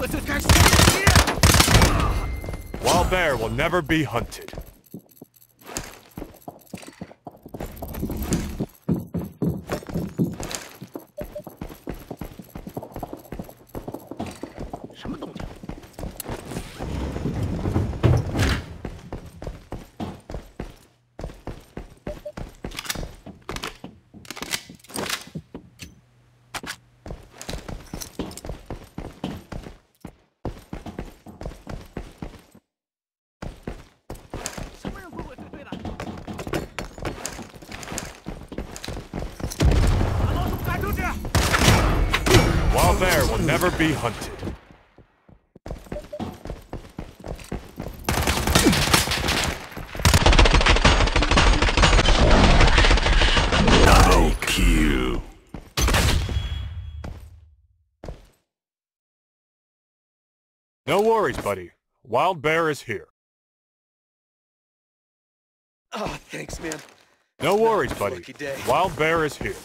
Wild bear will never be hunted. Wild bear will never be hunted. Double kill. No worries, buddy. Wild bear is here. Oh, thanks, man. No worries, buddy. Wild bear is here.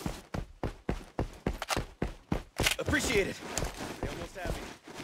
Appreciate it. They almost have me.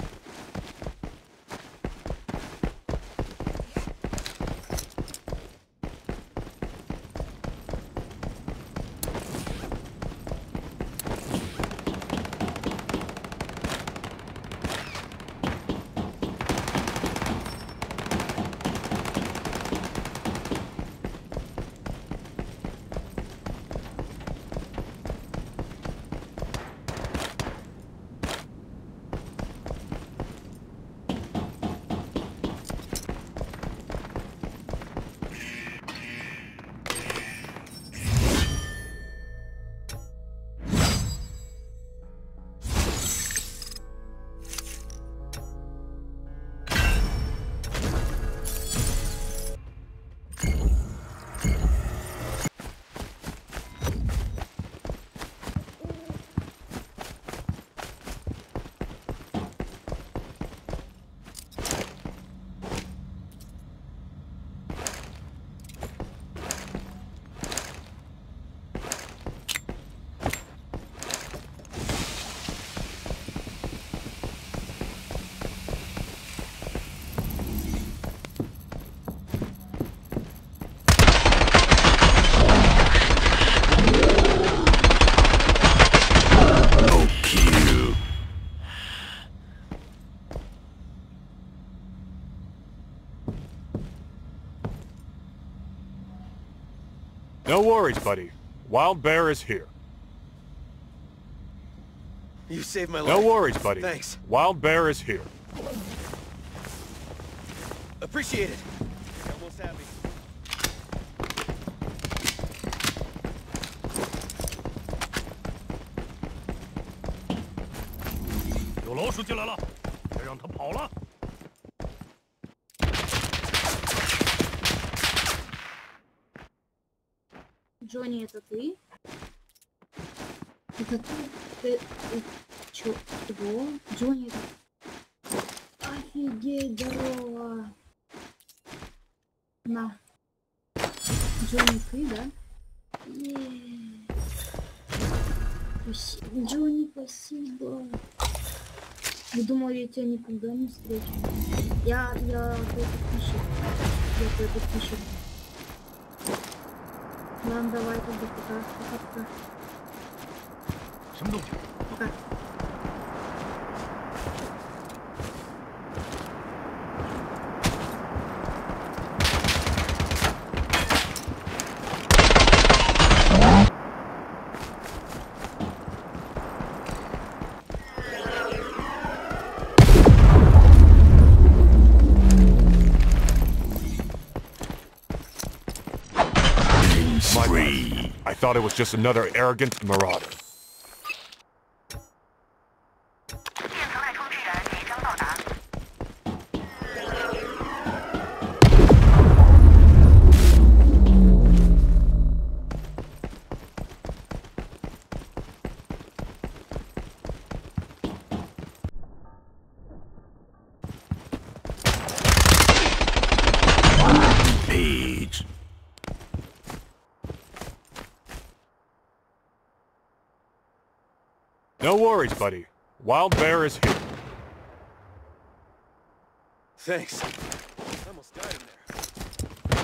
No worries, buddy. Wild bear is here. You saved my life. No worries, buddy. Thanks. Wild bear is here. Appreciate it. They almost have me. 有老鼠进来了，别让它跑了。 Джонни, это ты? Это ты? Чё? Чего? Джонни, это... Офигеть, здорово! На. Джонни, ты, да? Спасибо. Джонни, спасибо. Я думала, я тебя никогда не встречу. Я твой подписчик. Я твой подписчик. Ладно, давай тогда пока. Пока. I thought it was just another arrogant marauder. Page. No worries, buddy. Wild bear is here. thanks. I almost died in there.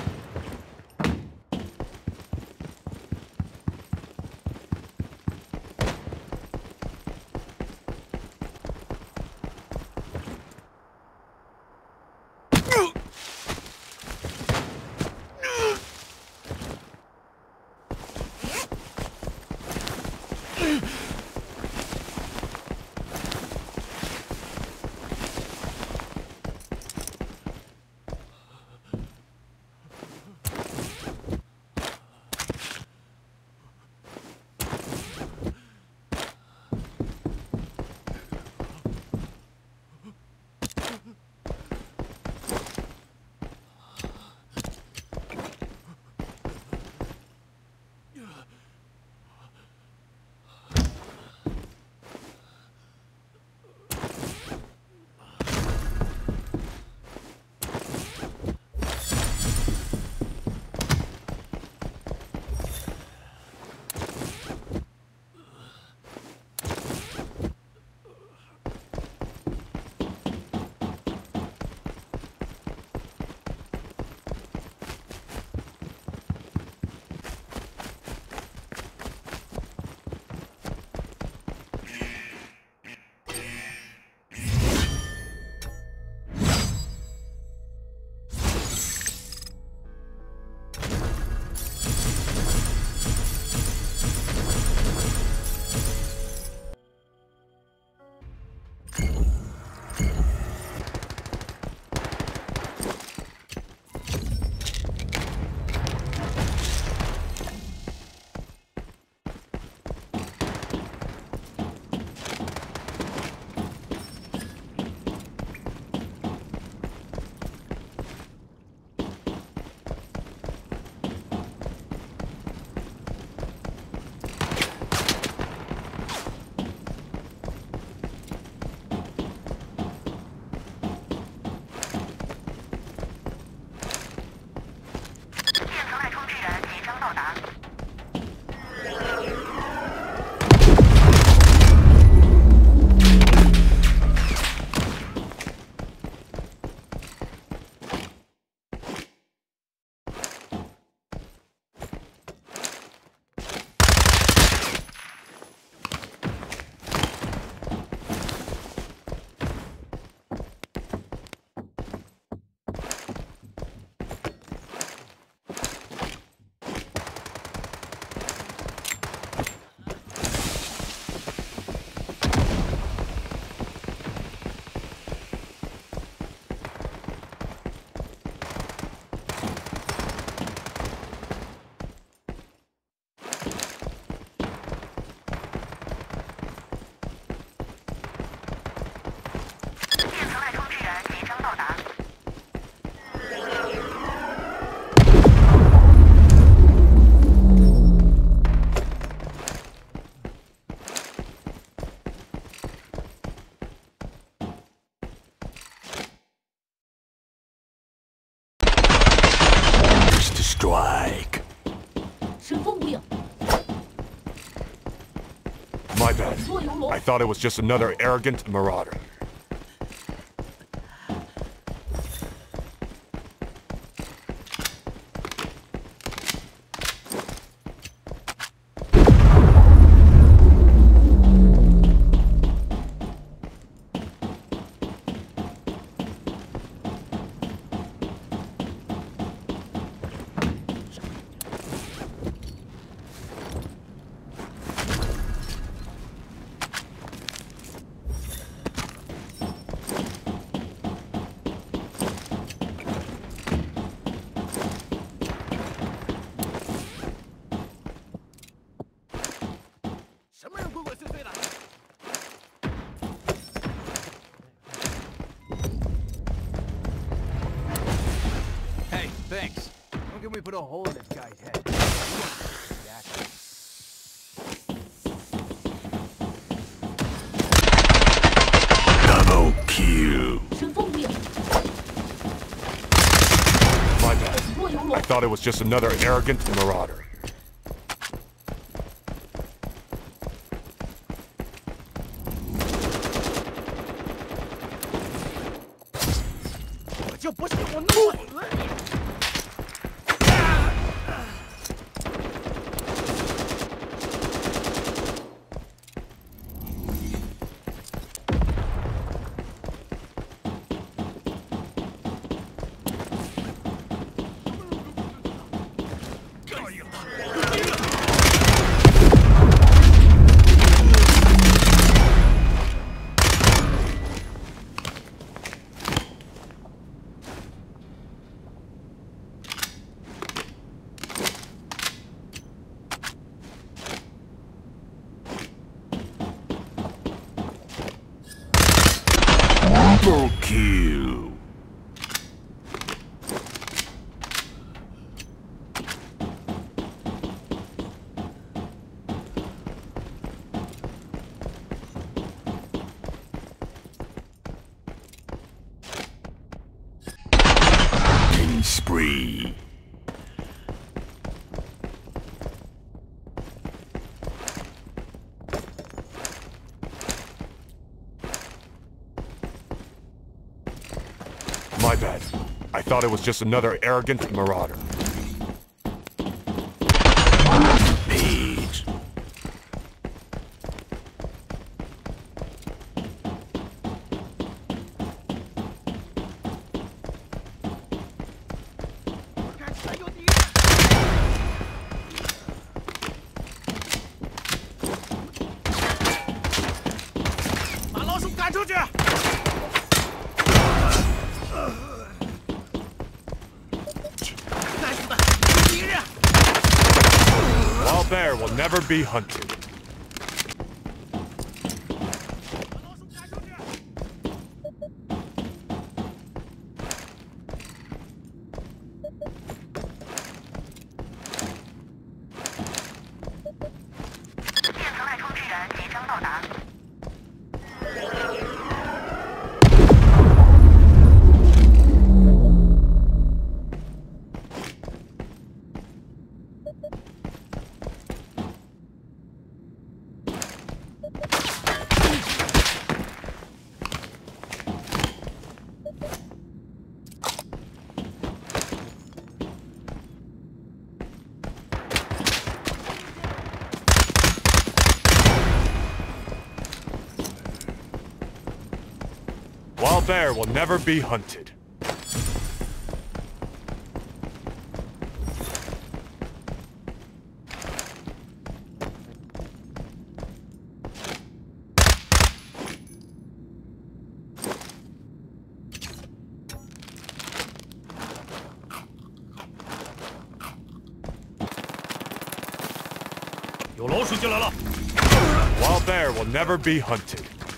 Strike. My bad. I thought it was just another arrogant marauder. Hey, thanks. How can we put a hole in this guy's head? Double kill. My bad. I thought it was just another arrogant marauder. 就不是我弄死你！ Double kill. Killing spree. My bad. I thought it was just another arrogant marauder. Page. Wild bear will never be hunted. Wild bear will never be hunted. Wild bear will never be hunted.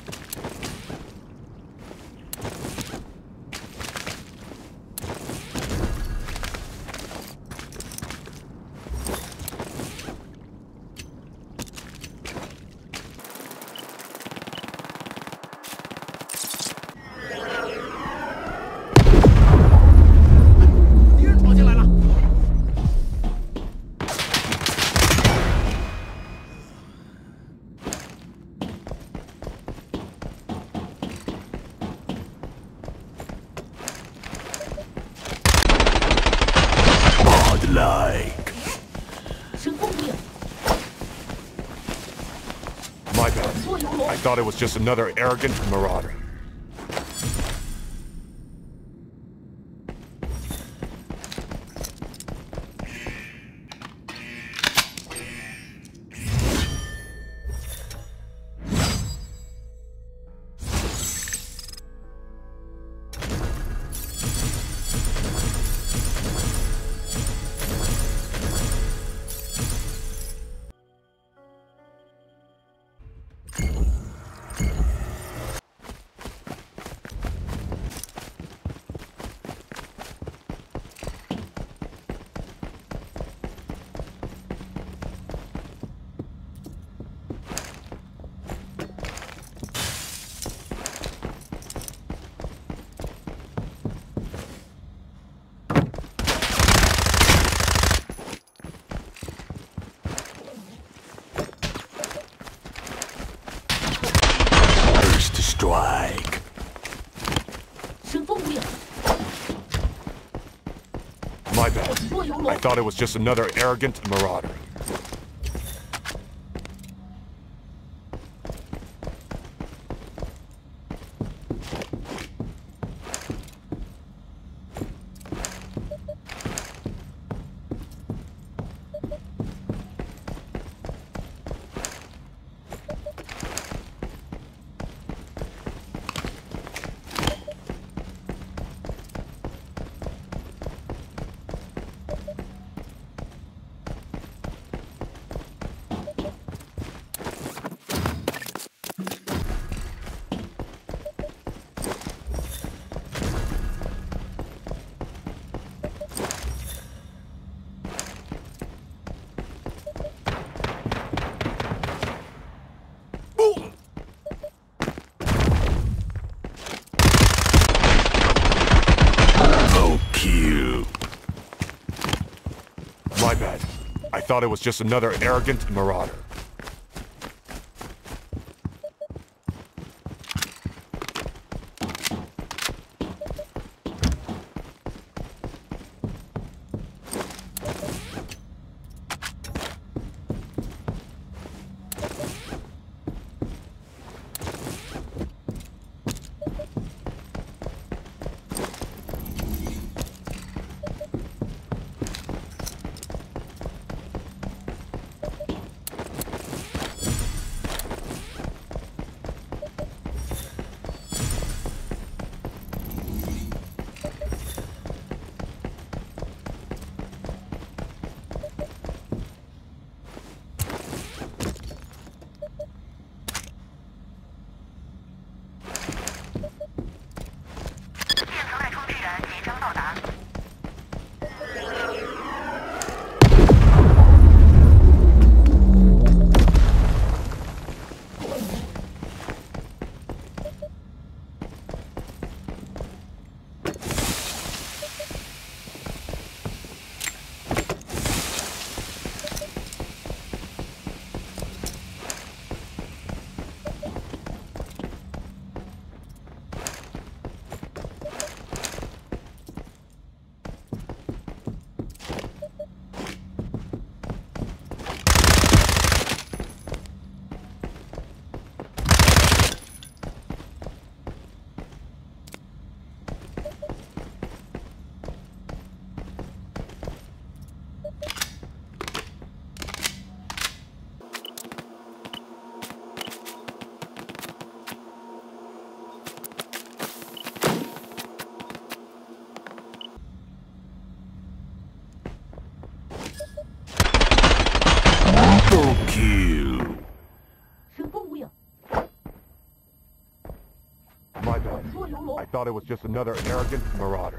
LostLight. My bad. I thought it was just another arrogant marauder. My bad. I thought it was just another arrogant marauder. My bad. I thought it was just another arrogant marauder. My bad. I thought it was just another arrogant marauder.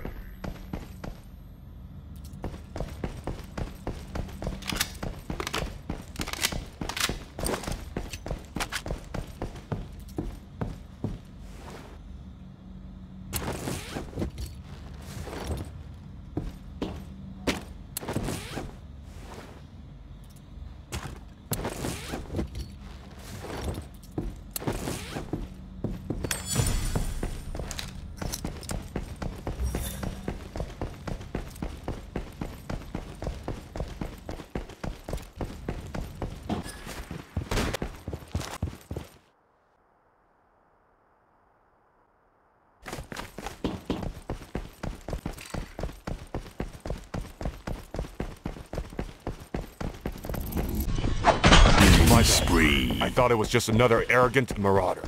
My spree. I thought it was just another arrogant marauder.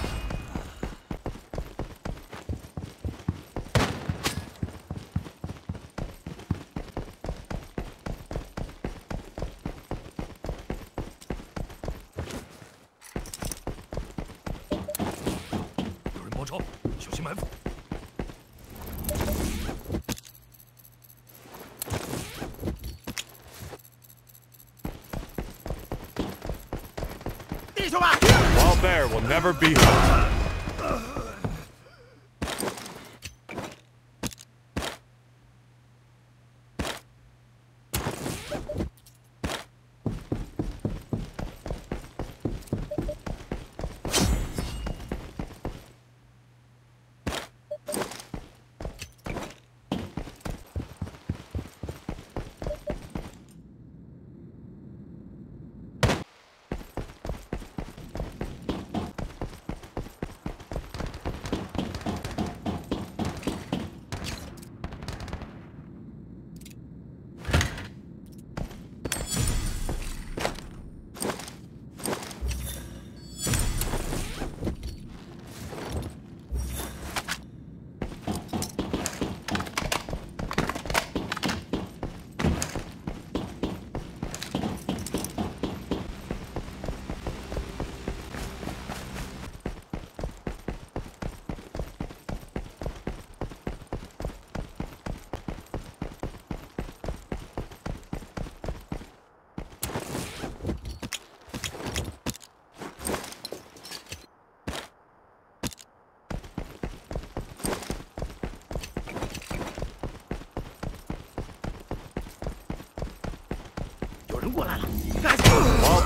Wild bear will never be hunted.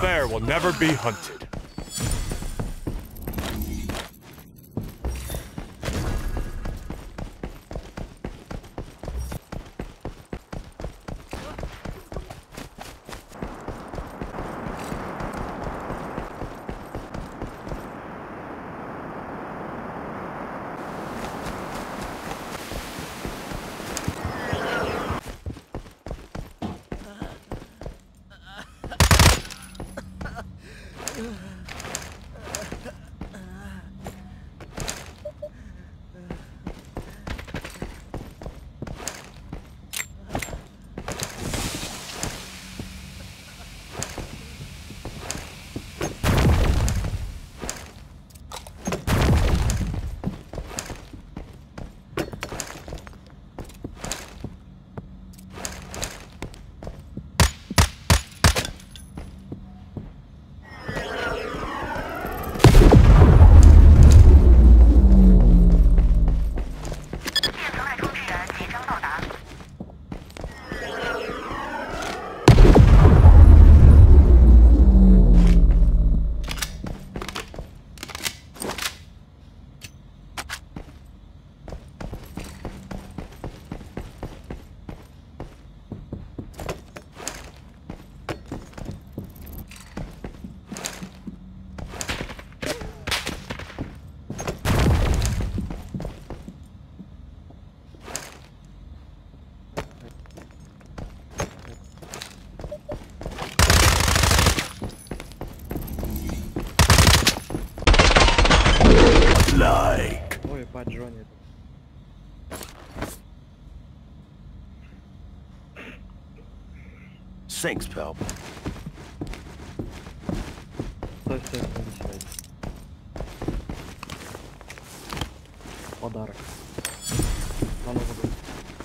bear will never be hunted. Like. Ой, по Джонни. Thanks, pal. Стой, стой, стой, стой. Подарок. На Новый год.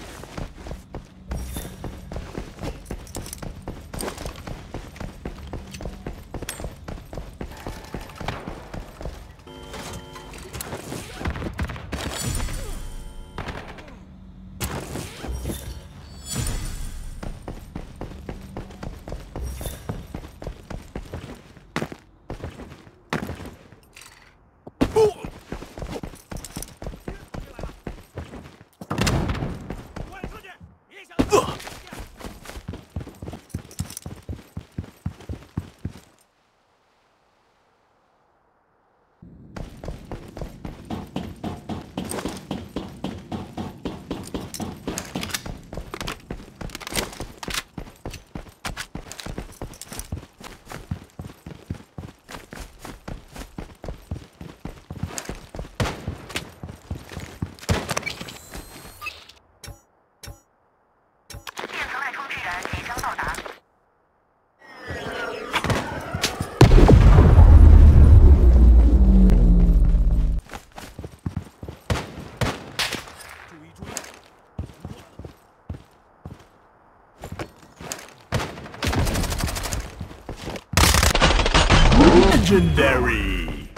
Legendary.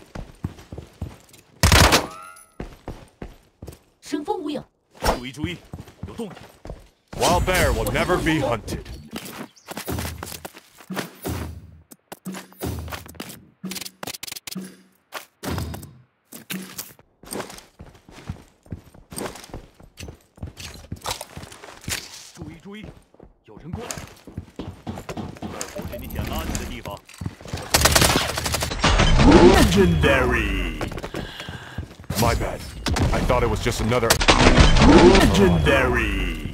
声风无影。 注意注意，有动静。 Wild bear will never be hunted. 注意注意，有人过来。这儿不是你捡垃圾的地方。 Legendary. My bad. I thought it was just another. Legendary.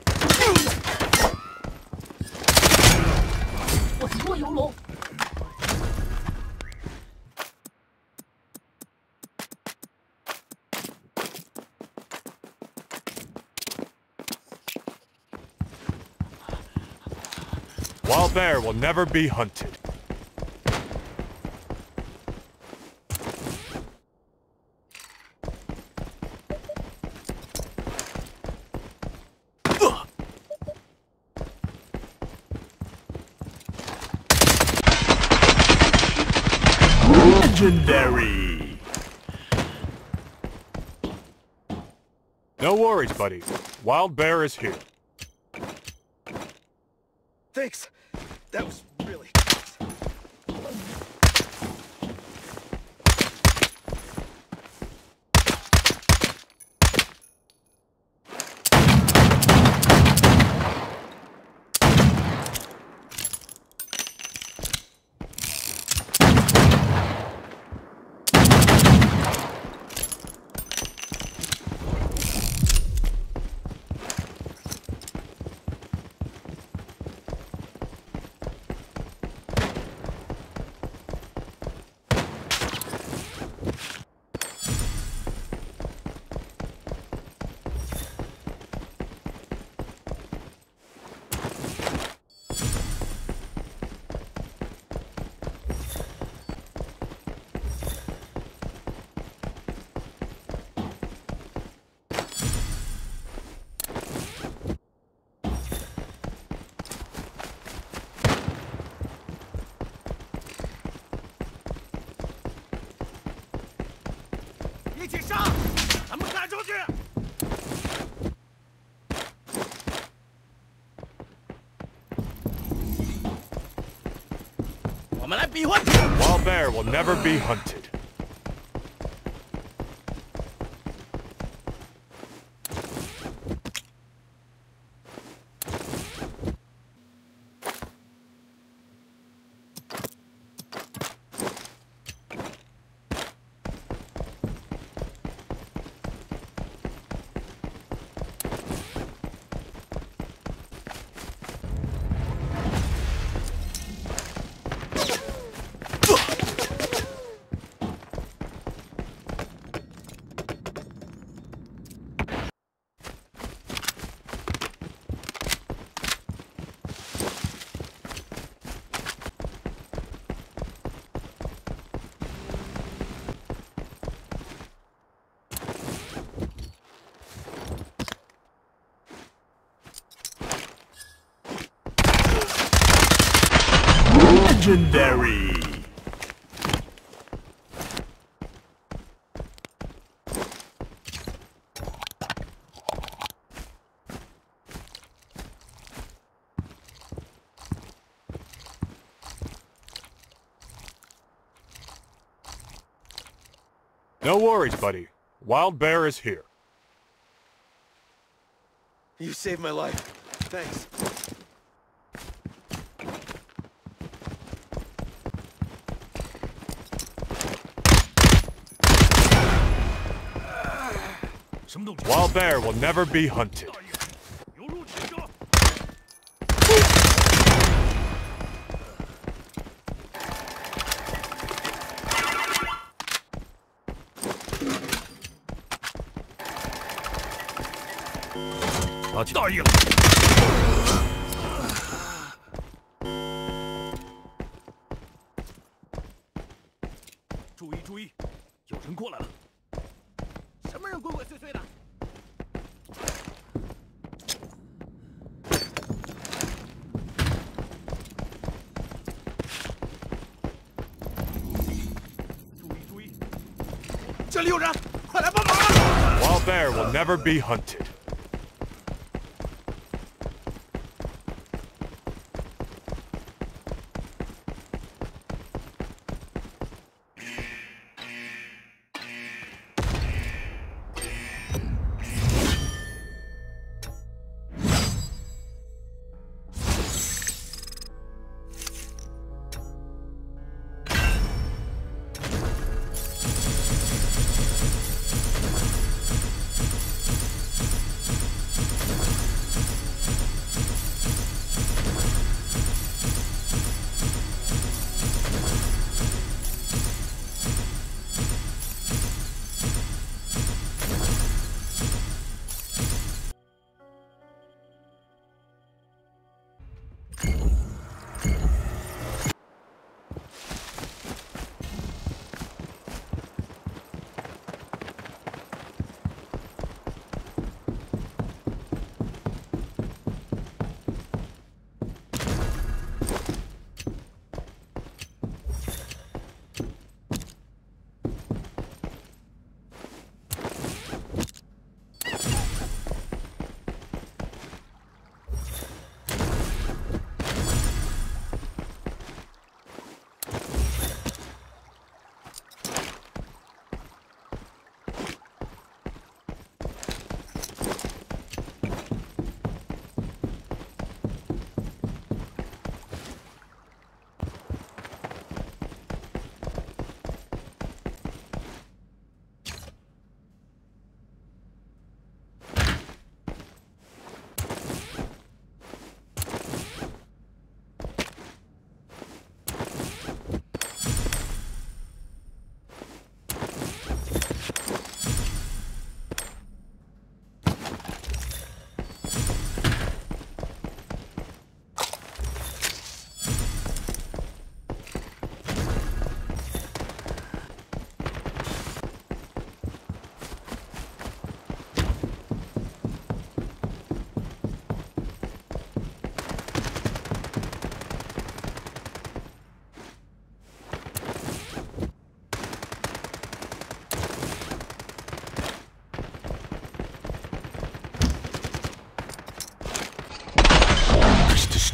我拖油龙。 Wild bear will never be hunted. Legendary. No worries, buddy. Wild bear is here. Thanks. That was really close. 一起上！咱们赶出去！我们来比划。 Wild bear will never be hunted. Legendary! No worries, buddy. Wild bear is here. You saved my life. Thanks. Wild bear will never be hunted. 由入侵者。打击大意了。注意注意，有人过来了。什么人鬼鬼祟祟的？ 这里有人，快来帮忙！ Wild bear will never be hunted.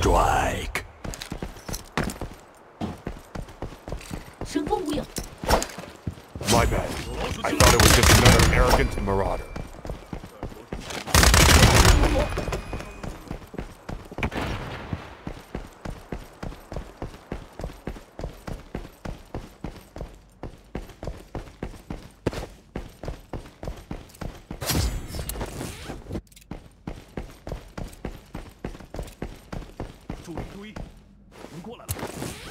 strike. 神风无影， My bad. I thought it was just another arrogant marauder. 有龙， 注意注意，有人过来了！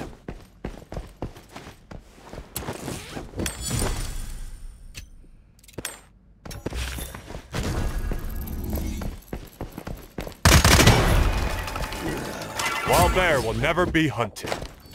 Wild bear will never be hunted.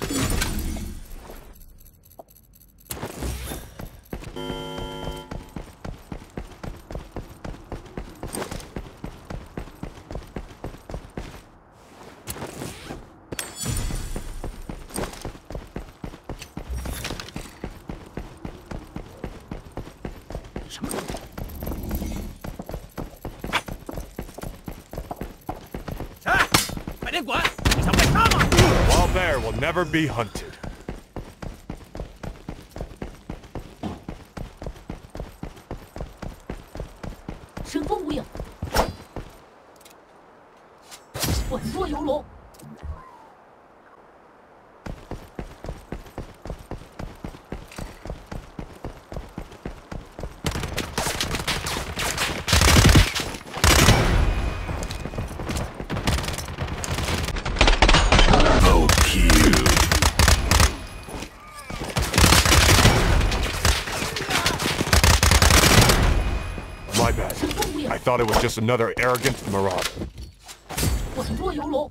Wild bear will never be hunted. 神风无影，稳坐游龙， My bad. I thought it was just another arrogant marauder. 稳坐游龙，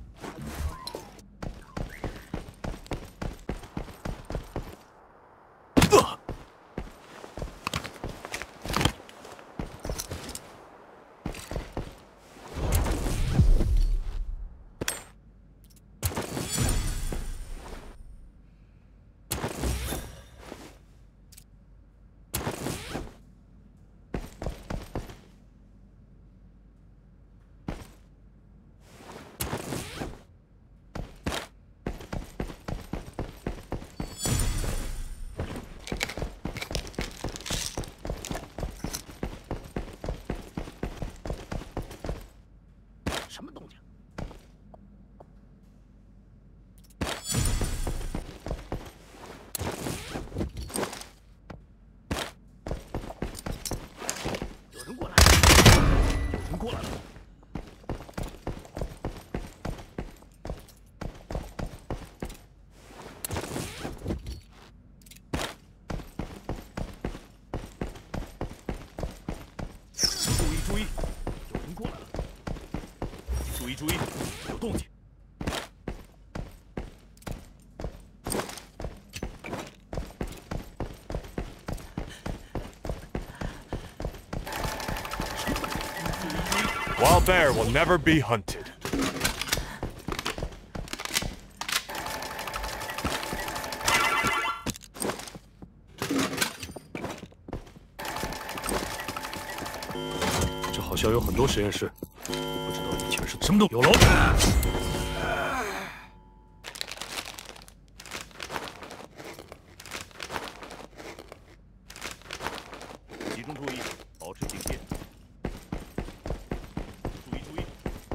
什么动静？ 有人过来！有人过来了！ 注意注意，有人过来了！注意注意，有动静！ Wild bear will never be hunted. 这好像有很多实验室，不知道以前是什么动？有龙！集中注意，保持警戒。注意注意，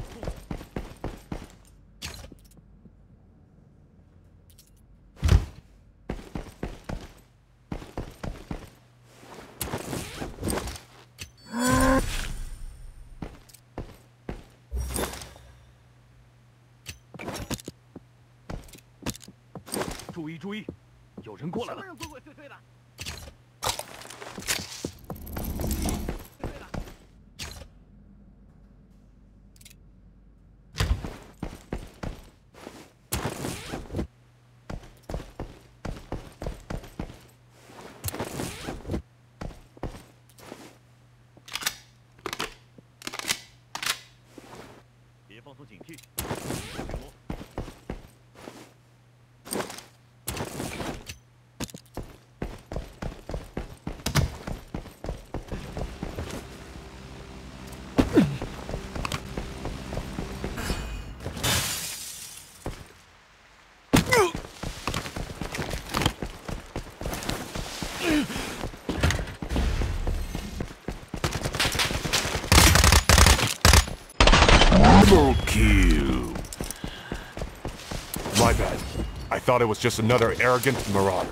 注意注意，有人过来了！什么人鬼鬼祟祟的？ 别放松警惕，巡逻。 Double kill. My bad. I thought it was just another arrogant marauder.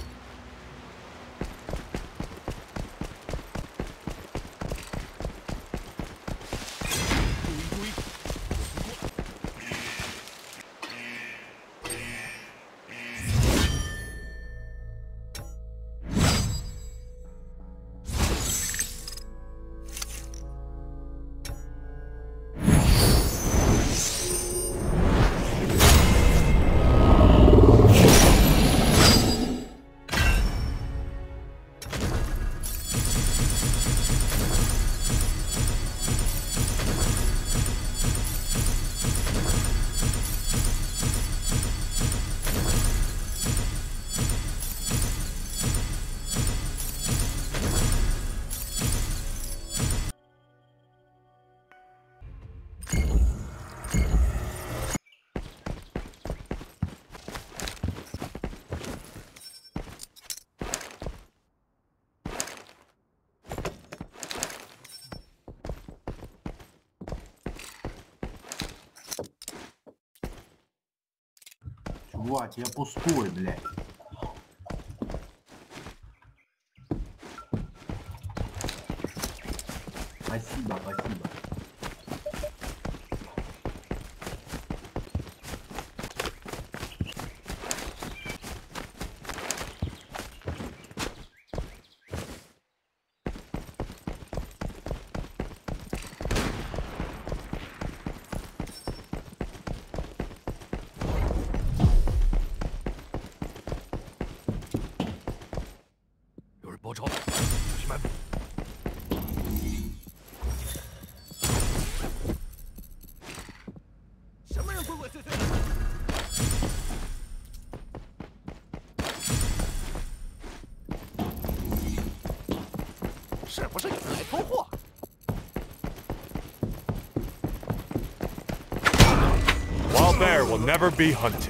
Чувак, я пустой, блядь. Спасибо, спасибо. 有人包抄，小心埋伏。什么人鬼鬼祟祟的？是不是有人来偷货 ？Wild bear will never be hunted.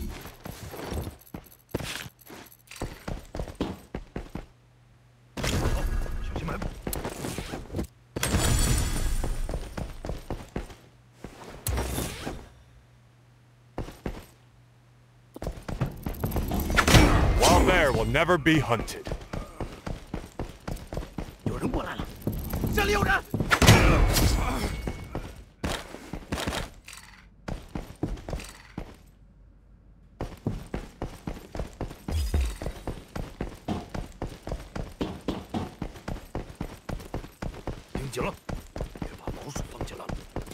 Wild bear will never be hunted. 有人过来了，这里有人！盯紧了，别把老鼠放进来了。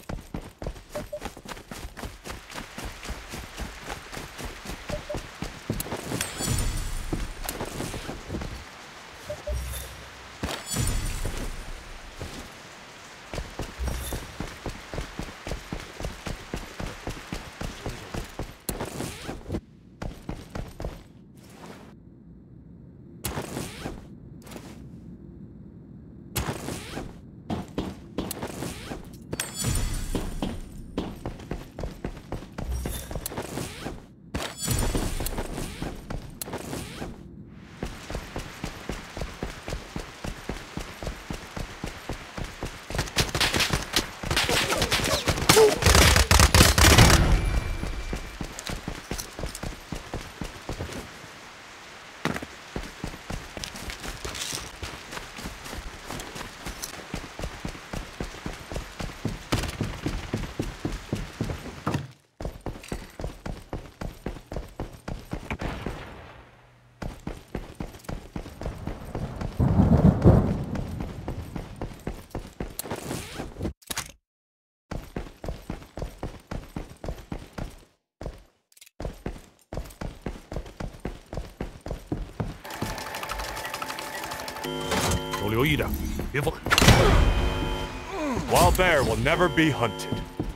都留意点，别放。Wild bear will never be hunted.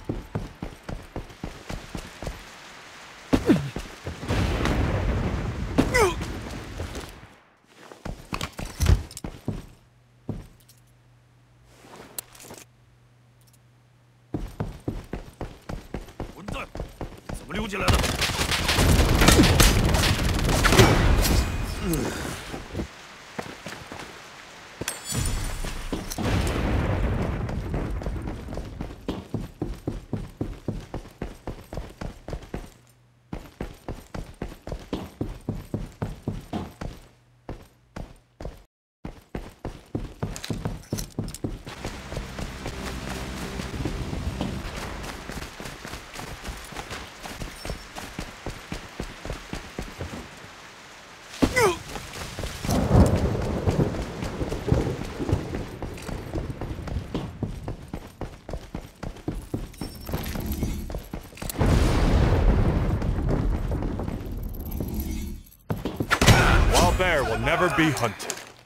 混蛋，怎么溜进来的？ bear will never be hunted.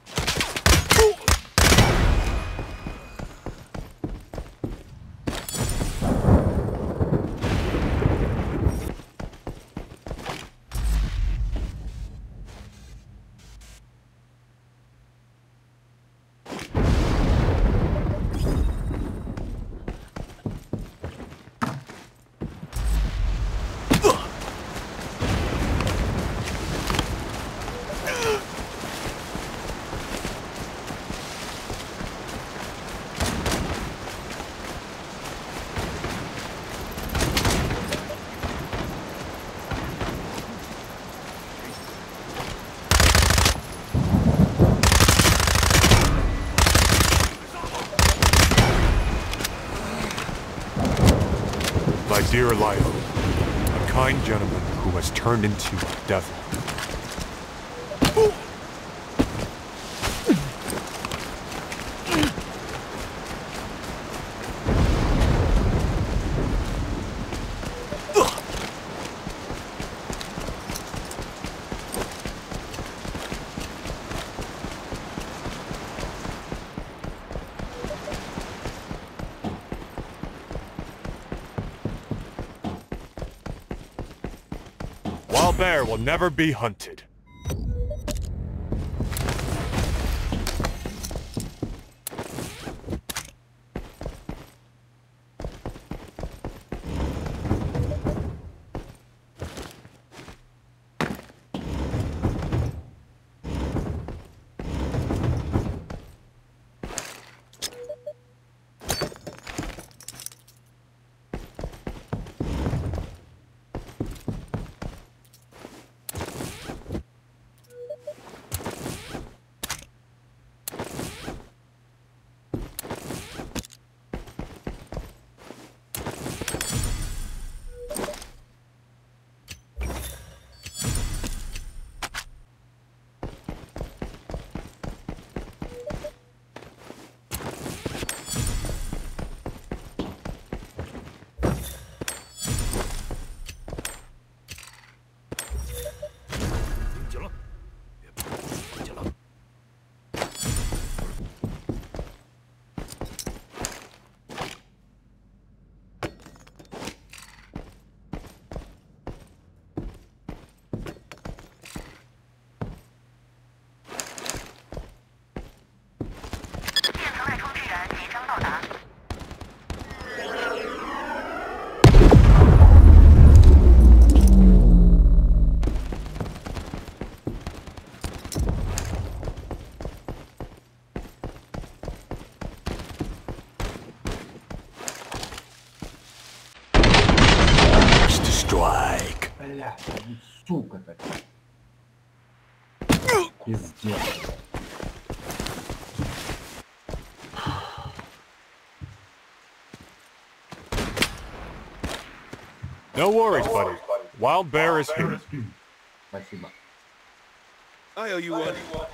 My dear Lyle, a kind gentleman who has turned into a devil. Wild bear will never be hunted. Strike. Бля, ну сука такая. Пиздец. No worries, buddy. Wild bear is here. Спасибо. I owe you one.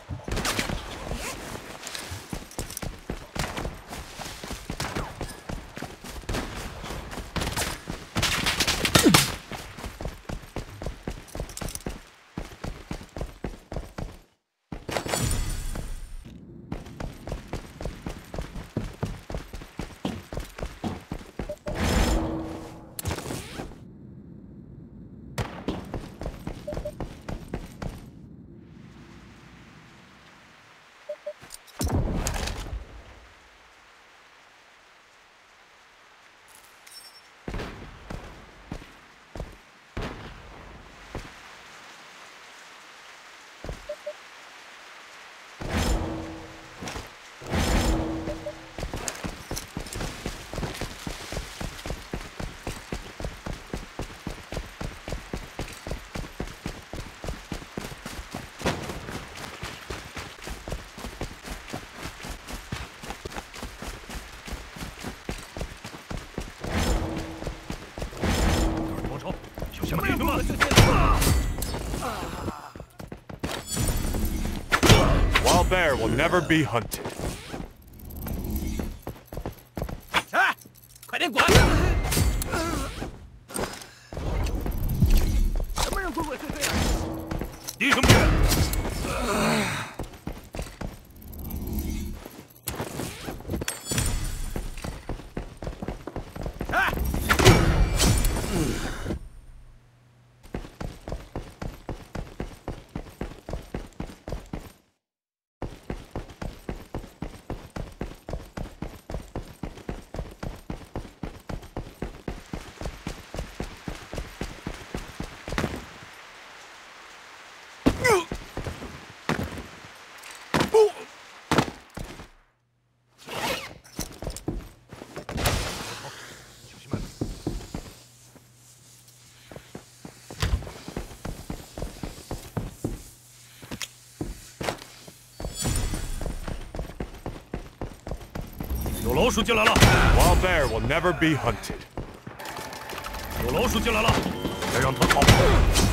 Wild bear will never be hunted. 啊！快点滚！什么人鬼鬼祟祟啊？ 弟兄们， 老鼠进来了， Wild bear will never be hunted. 有老鼠进来了，别让它逃跑。